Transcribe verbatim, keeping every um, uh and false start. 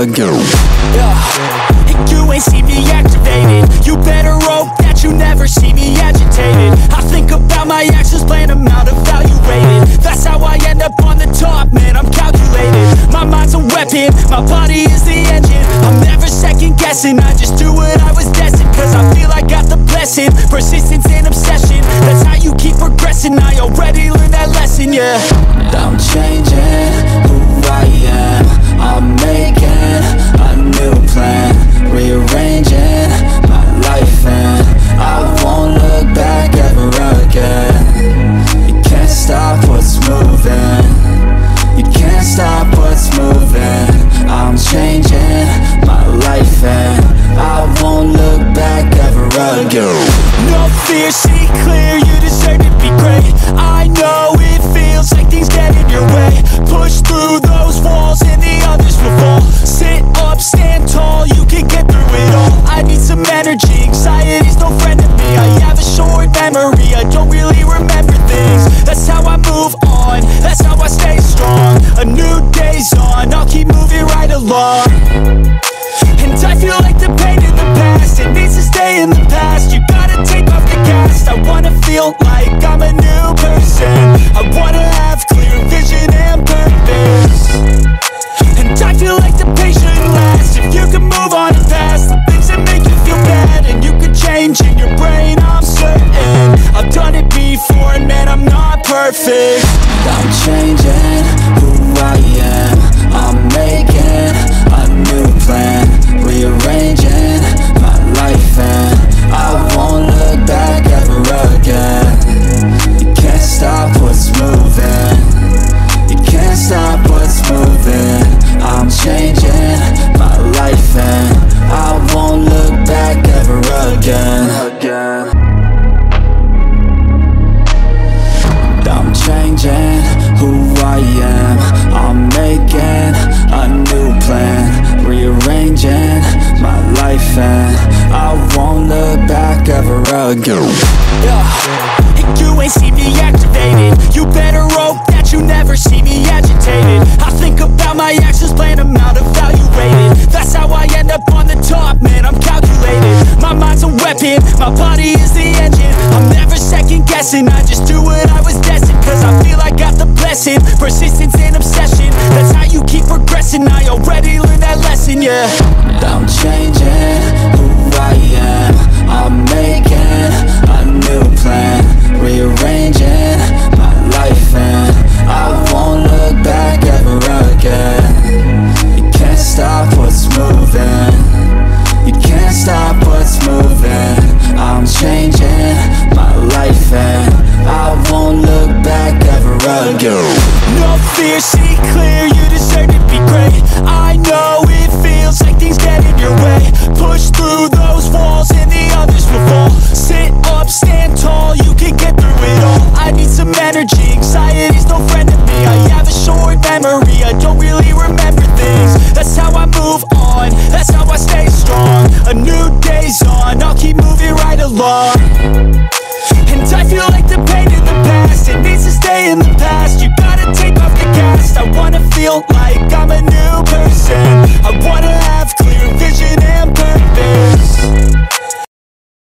ago. Yeah. And you ain't see me activated. You better hope that you never see me agitated. I think about my actions, plan them out, evaluated. That's how I end up on the top, man, I'm calculated. My mind's a weapon, my body is the engine. I'm never second guessing, I just do what I was destined. Cause I feel I got the blessing, persistence and obsession. That's how you keep progressing, I already learned that lesson, yeah. I'm changing who I am, I'm making a new plan, rearranging my life and I won't look back ever again. You can't stop what's moving, you can't stop what's moving. I'm changing my life and I won't look back ever again. No fear, see clear, you deserve to be great. I know it feels like things get in your way. Push through those walls and the others will fall. Sit up, stand tall, you can get through it all. I need some energy, anxiety's no friend to me. I have a short memory, I don't really remember things. That's how I move on, that's how I stay strong. A new day's on, I'll keep moving right along. And I feel like the pain in the past, it needs to stay in the past. You gotta take off the cast. I wanna feel like I'm a new person. I wanna have clear vision and purpose. And I feel like the pain shouldn't last. If you can move on and past the things that make you feel bad, and you could change in your brain, I'm certain. I've done it before and man, I'm not perfect. I'm changing who I am, I'm making a new plan, rearranging my life and I won't look back ever again. You can't stop what's moving, you can't stop what's moving. I'm changing my life and I won't look back ever again. I'm changing who I am, I'm making a new plan, rearranging my life and I won't look back ever again. Yeah. And you ain't see me activated. You better hope that you never see me agitated. I think about my actions, plan them out, evaluated. That's how I end up on the top, man, I'm calculated. My mind's a weapon, my body is the engine. I'm never second guessing, I just do what I was destined. Cause I feel I got the blessing, persistence and obsession. That's how you keep progressing, I already learned that lesson, yeah. I'm changing